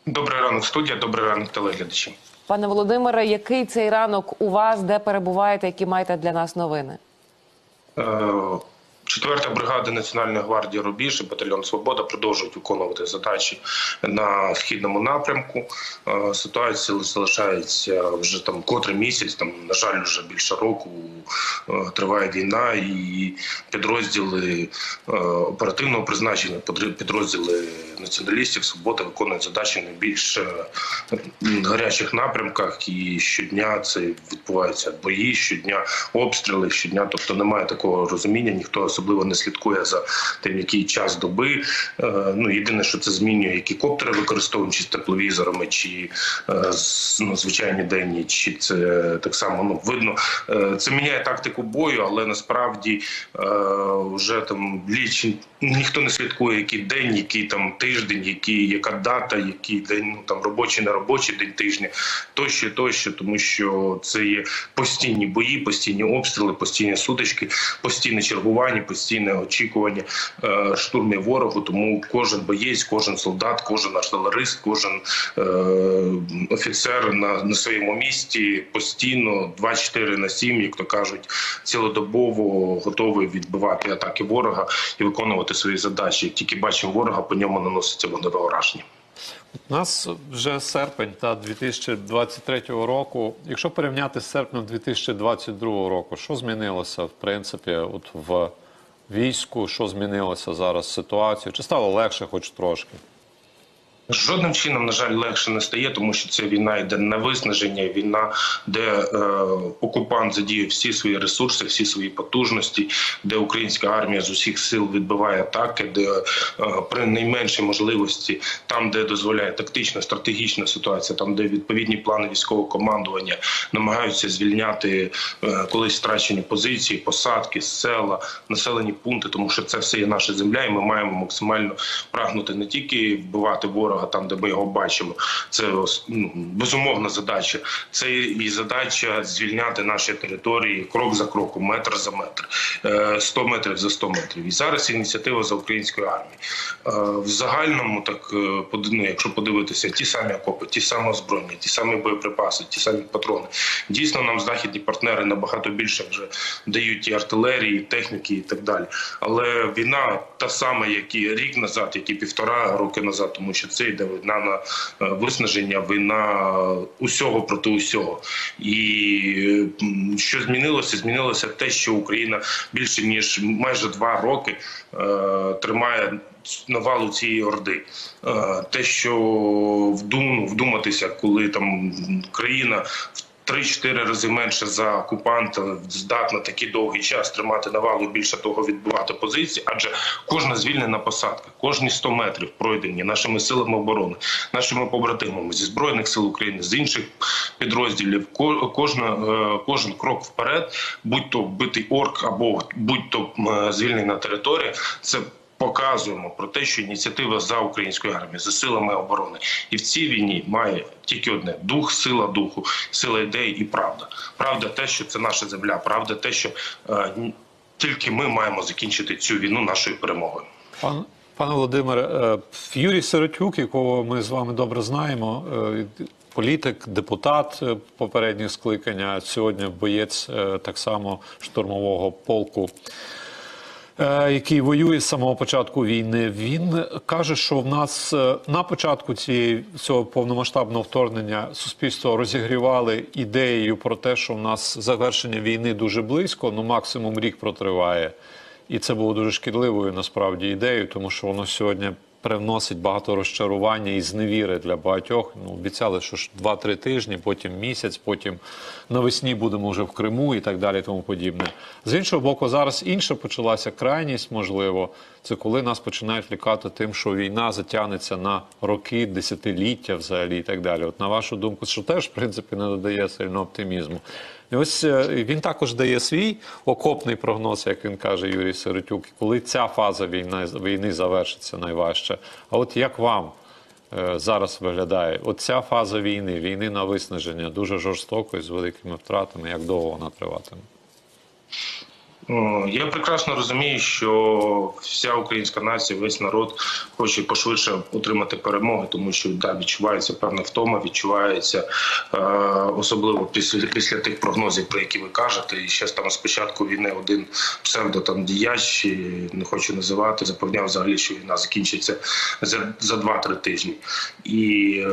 Добрий ранок, студія, добрий ранок, телеглядачі. Пане Володимире, який цей ранок у вас, де перебуваєте, які маєте для нас новини? 4-та бригада Національної гвардії «Рубіж» і батальйон «Свобода» продовжують виконувати задачі на східному напрямку. Ситуація залишається вже там котрий місяць, на жаль, вже більше року триває війна, і підрозділи оперативного призначення, підрозділи націоналістів «Свобода» виконують задачі на більш гарячих напрямках, і щодня це відбуваються бої, щодня обстріли, щодня, тобто немає такого розуміння, ніхто особливо не слідкує за тим, який час доби. Єдине, що це змінює, які коптери використовують, чи з тепловізорами, чи звичайні денні, чи це так само видно. Це міняє тактику бою, але насправді вже там ніхто не слідкує, який день, який там тиждень, яка дата, який день, робочий, не робочий день тижня, тощо, тому що це є постійні бої, постійні обстріли, постійні сутички, постійне чергування, постійне очікування штурмів ворогу. Тому кожен боєць, кожен солдат, кожен артилерист, кожен офіцер на своєму місці постійно 24/7, як то кажуть, цілодобово готовий відбивати атаки ворога і виконувати свої задачі. Як тільки бачимо ворога, по ньому наноситься вогневе ураження. У нас вже серпень 2023 року. Якщо порівняти з серпнем 2022 року, що змінилося, в принципі, в війську, що змінилося зараз ситуацію? Чи стало легше хоч трошки? Жодним чином, на жаль, легше не стає, тому що це війна йде на виснаження, війна, де окупант задіє всі свої ресурси, всі свої потужності, де українська армія з усіх сил відбиває атаки, де при найменшій можливості, там, де дозволяє тактична, стратегічна ситуація, там, де відповідні плани військового командування намагаються звільняти колись втрачені позиції, посадки, села, населені пункти, тому що це все є наша земля, і ми маємо максимально прагнути не тільки вбивати ворога там, де ми його бачимо. Це безумовна задача. Це і задача звільняти наші території крок за кроком, метр за метр, 100 метрів за 100 метрів. І зараз ініціатива за української армії. В загальному, якщо подивитися, ті самі окопи, ті самі озброєння, ті самі боєприпаси, ті самі патрони. Дійсно, нам західні партнери набагато більше вже дають і артилерії, і техніки і так далі. Але війна та сама, як і рік назад, як і 1,5 роки назад, тому що це йде війна на виснаження, війна усього проти усього. І що змінилося? Змінилося те, що Україна більше ніж майже 2 роки тримає навалу цієї орди. Те, що вдуматися, коли там країна 3-4 рази менше за окупанта здатна такий довгий час тримати навалу, більше того відбивати позиції, адже кожна звільнена посадка, кожні 100 метрів пройдені нашими силами оборони, нашими побратимами зі Збройних сил України, з інших підрозділів, кожен крок вперед, будь-то битий орк або будь-то звільнена територія, це показуємо про те, що ініціатива за українською армією, за силами оборони. І в цій війні має тільки одне – дух, сила духу, сила ідеї і правда. Правда те, що це наша земля, правда те, що тільки ми маємо закінчити цю війну нашою перемогою. Пане Володимире, Юрій Сиротюк, якого ми з вами добре знаємо, політик, депутат попередніх скликання, сьогодні боєць так само штурмового полку, який воює з самого початку війни, він каже, що в нас на початку цього повномасштабного вторгнення суспільство розігрівали ідеєю про те, що в нас завершення війни дуже близько, максимум рік протриває. І це було дуже шкідливою насправді ідеєю, тому що воно сьогодні привносить багато розчарування і зневіри для багатьох. Обіцяли, що ж 2-3 тижні, потім місяць, потім навесні будемо вже в Криму і так далі і тому подібне. З іншого боку, зараз інша почалася крайність, можливо, це коли нас починають лякати тим, що війна затягнеться на роки, десятиліття взагалі і так далі. От на вашу думку, що теж, в принципі, не додає сильно оптимізму. І ось він також дає свій окопний прогноз, як він каже, Юрій Сиротюк, коли ця фаза війни завершиться найважче. А от як вам зараз виглядає оця фаза війни на виснаження, дуже жорстокою, з великими втратами, як довго вона триватиме? Я прекрасно розумію, що вся українська нація, весь народ хоче пошвидше отримати перемоги, тому що відчувається певна втома, відчувається особливо після тих прогнозів, про які ви кажете. І ще там з початку війни один псевдодіяч, не хочу називати, запевняв взагалі, що війна закінчиться за 2-3 тижні. І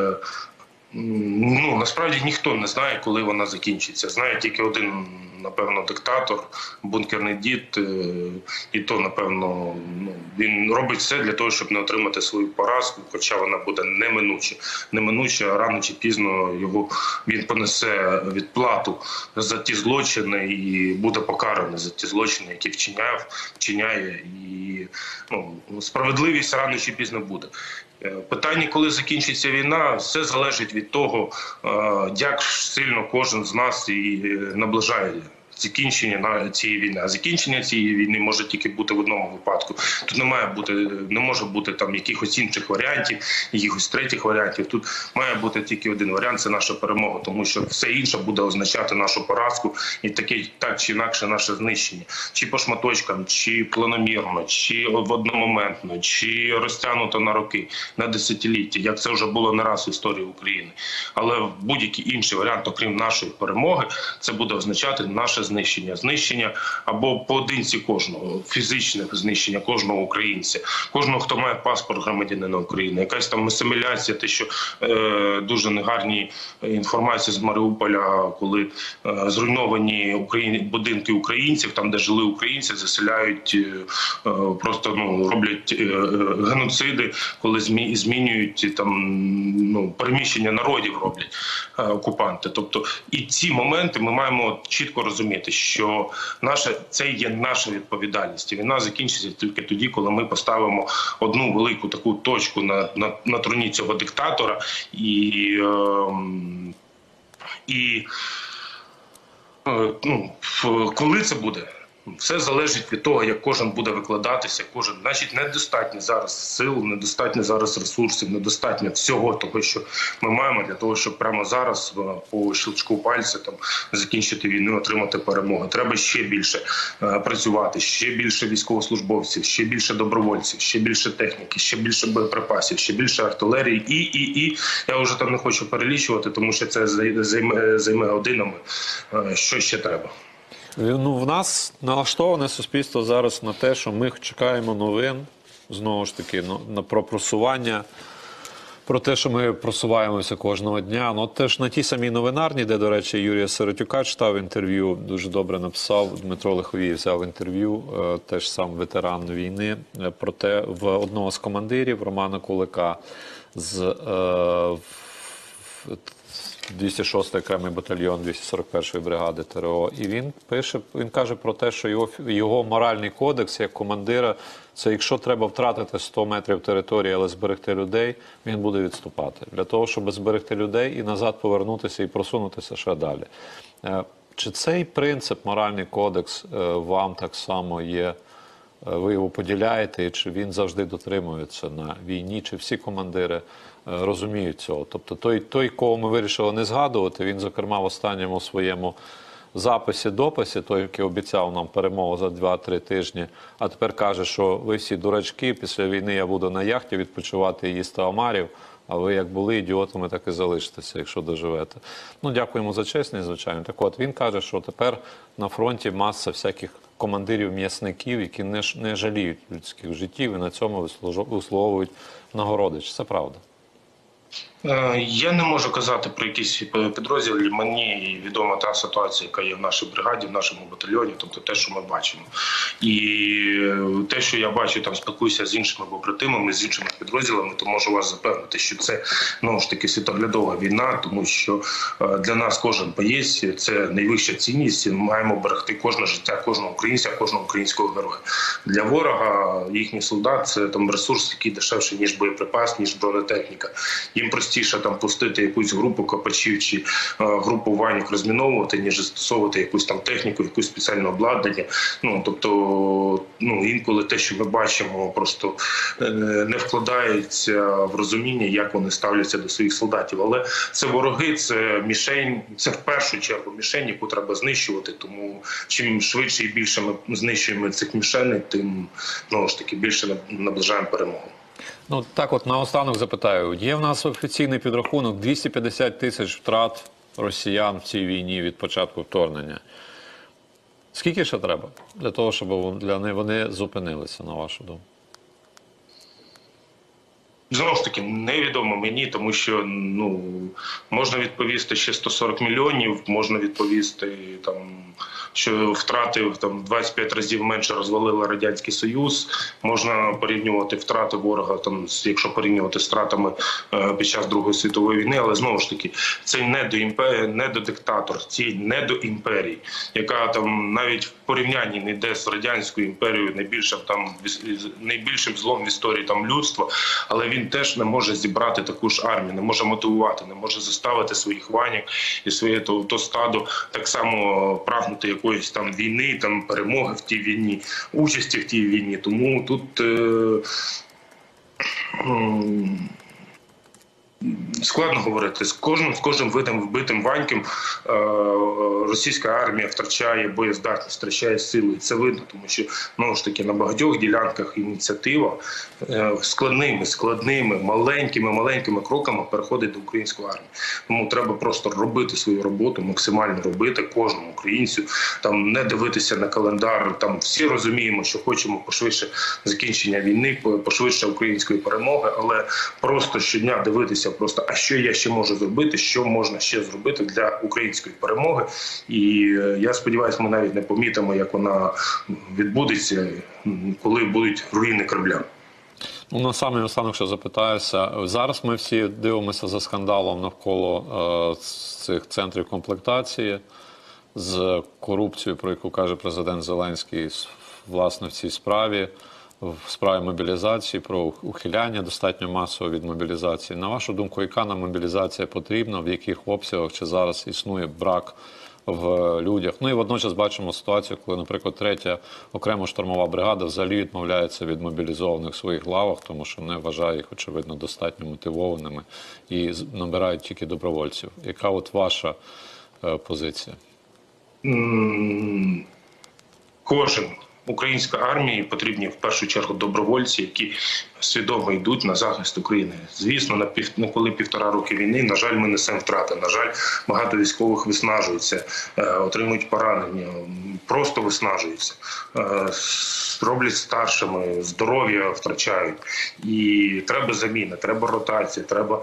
насправді ніхто не знає, коли вона закінчиться. Знає тільки один, напевно, диктатор, бункерний дід, і то, напевно, він робить все для того, щоб не отримати свою поразку, хоча вона буде неминуча. Неминуча, рано чи пізно він понесе відплату за ті злочини і буде покараний за ті злочини, які вчиняє. І справедливість рано чи пізно буде. Питання, коли закінчиться війна, все залежить від того, як сильно кожен з нас і наближає закінчення цієї війни. А закінчення цієї війни може тільки бути в одному випадку. Тут не може бути там якихось інших варіантів, якихось третіх варіантів. Тут має бути тільки один варіант – це наша перемога, тому що все інше буде означати нашу поразку і так чи інакше наше знищення. Чи по шматочкам, чи планомірно, чи одномоментно, чи розтягнуто на роки, на десятиліття, як це вже було не раз в історії України. Але будь-який інший варіант, окрім нашої перемоги, це буде означати наше знищення або поодинці кожного, фізичне знищення кожного українця, кожного, хто має паспорт громадянина України, якась там асиміляція, те, що дуже негарні інформації з Маріуполя, коли зруйновані будинки українців, там, де жили українці, заселяють, просто роблять геноциди, коли змінюють там, переміщення народів роблять окупанти. Тобто і ці моменти ми маємо чітко розуміти, що це є наша відповідальність. І війна закінчиться тільки тоді, коли ми поставимо одну велику таку точку на троні цього диктатора. Коли це буде? Все залежить від того, як кожен буде викладатися, Значить, недостатньо зараз сил, недостатньо зараз ресурсів, недостатньо всього того, що ми маємо для того, щоб прямо зараз по щелчку пальця закінчити війну, отримати перемогу. Треба ще більше працювати, ще більше військовослужбовців, ще більше добровольців, ще більше техніки, ще більше боєприпасів, ще більше артилерії і. Я вже там не хочу перелічувати, тому що це займе годинами. Що ще треба? В нас налаштоване суспільство зараз на те, що ми чекаємо новин, знову ж таки, про просування, про те, що ми просуваємося кожного дня. Теж на тій самій новинарні, де, до речі, Юрія Сиротюка читав інтерв'ю, дуже добре написав, Дмитро Лиховій взяв інтерв'ю, теж сам ветеран війни, про те, в одного з командирів Романа Кулика з 206-й окремий батальйон 241-ї бригади ТРО. І він каже про те, що його моральний кодекс як командира – це якщо треба втратити 100 метрів території, але зберегти людей, він буде відступати. Для того, щоб зберегти людей і назад повернутися і просунутися ще далі. Чи цей принцип, моральний кодекс, вам так само є, ви його поділяєте, і чи він завжди дотримується на війні, чи всі командири розуміють цього? Тобто той, кого ми вирішили не згадувати, він, зокрема, в останньому своєму дописі, той, який обіцяв нам перемогу за 2-3 тижні, а тепер каже, що ви всі дурачки, після війни я буду на яхті відпочивати і їсти омарів, а ви як були ідіотами, так і залишитеся, якщо доживете. Дякуємо за чесність, звичайно. Так от, він каже, що тепер на фронті маса всяких командирів-м'ясників, які не жаліють людських життів і на цьому висловлюють нагороди. Чи це правда? Я не можу казати про якісь підрозділи. Мені відома та ситуація, яка є в нашій бригаді, в нашому батальйоні, тобто те, що ми бачимо. І те, що я бачу, там спілкуюся з іншими побратимами, з іншими підрозділами, то можу вас запевнити, що це, знову ж таки, світоглядова війна, тому що для нас кожен боєць – це найвища цінність, і ми маємо берегти кожне життя, кожного українця, кожного українського героя. Для ворога їхній солдат – це там ресурс, який дешевший, ніж боєприпас, ніж бронетехніка. Їм простіше простіше там пустити якусь групу копачів чи групу ванік розміновувати, ніж застосовувати якусь там техніку, якусь спеціальне обладнання. Ну, тобто, інколи те, що ми бачимо, просто не вкладається в розуміння, як вони ставляться до своїх солдатів. Але це вороги, це мішень, це в першу чергу мішень, яку треба знищувати. Тому чим швидше і більше ми знищуємо цих мішеней, тим, знову ж таки, більше наближаємо перемогу. Ну, так от наостанок запитаю. Є в нас офіційний підрахунок 250 тисяч втрат росіян в цій війні від початку вторгнення. Скільки ще треба для того, щоб вони зупинилися, на вашу думку? Знову ж таки, невідомо мені, тому що можна відповісти ще 140 мільйонів, можна відповісти, що втрати 25 разів менше розвалили Радянський Союз, можна порівнювати втрати ворога, якщо порівнювати з втратами під час Другої світової війни, але знову ж таки, це недодиктатор, цій недоімперії, яка навіть в порівнянні не йде з Радянською імперією, найбільшим злом в історії людства, але він теж не може зібрати таку ж армію, не може мотивувати, не може заставити своїх ванік і своє то стадо так само прагнути якоїсь війни, перемоги в тій війні, участі в тій війні. Тому тут складно говорити. З кожним видом вбитим ваньком російська армія втрачає боєздатність, втрачає силу. І це видно, тому що, знову ж таки, на багатьох ділянках ініціатива складними, маленькими кроками переходить до української армії. Тому треба просто робити свою роботу, максимально робити кожному українцю, не дивитися на календар. Всі розуміємо, що хочемо пошвидше закінчення війни, пошвидше української перемоги, але просто щодня дивитися а що я ще можу зробити, що можна ще зробити для української перемоги. І я сподіваюся, ми навіть не помітимо, як вона відбудеться, коли будуть руїни Кремля. На самий останок ще запитаюся. Зараз ми всі дивимося за скандалом навколо цих центрів комплектації, з корупцією, про яку каже президент Зеленський, власне, в цій справі. В справі мобілізації, про ухиляння достатньо масово від мобілізації. На вашу думку, яка нам мобілізація потрібна, в яких обсягах, чи зараз існує брак в людях? І водночас бачимо ситуацію, коли, наприклад, 3-я окрема штурмова бригада взагалі відмовляється від мобілізованих в своїх лавах, тому що не вважає їх, очевидно, достатньо мотивованими і набирають тільки добровольців. Яка ваша позиція? Українська армії потрібні в першу чергу добровольці, які свідомо йдуть на захист України. Звісно, коли 1,5 роки війни, на жаль, ми несемо втрати. На жаль, багато військових виснажуються, отримують поранення, просто виснажуються, роблять старшими, здоров'я втрачають. І треба заміна, треба ротація, треба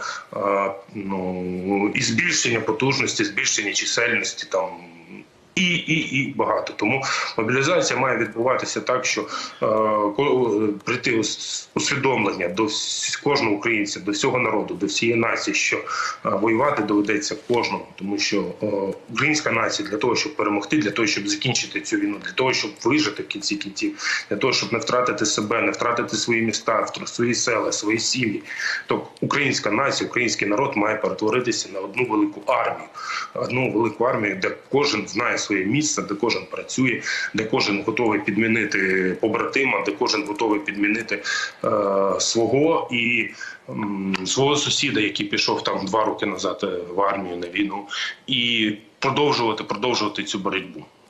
і збільшення потужності, збільшення чисельності і багато. Тому мобілізація має відбуватися так, що прийти усвідомлення до кожного українця, до всього народу, до всієї нації, що воювати доведеться кожному. Тому що українська нація для того, щоб перемогти, для того, щоб закінчити цю війну, для того, щоб вижити в кінці кінців, для того, щоб не втратити себе, не втратити свої міста, свої села, свої сім'ї, то українська нація, український народ має перетворитися на одну велику армію, де кожен знає своє місце, де кожен працює, де кожен готовий підмінити побратима, де кожен готовий підмінити свого сусіда, який пішов 2 роки назад в армію на війну, і продовжувати цю боротьбу.